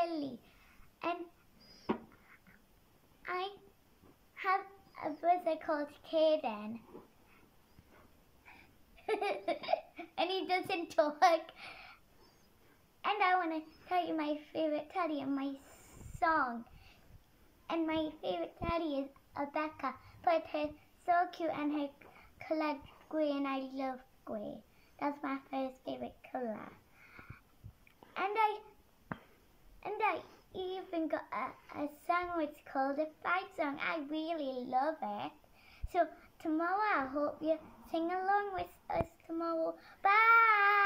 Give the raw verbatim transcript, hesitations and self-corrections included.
Lily, and I have a brother called Caden. And he doesn't talk. And I want to tell you my favorite teddy and my song. And my favorite teddy is Rebecca, but her so cute and her colour grey, and I love grey. That's my first favorite colour. And I and I even got a, a song which is called a fight song. I really love it. So tomorrow I hope you sing along with us tomorrow. Bye!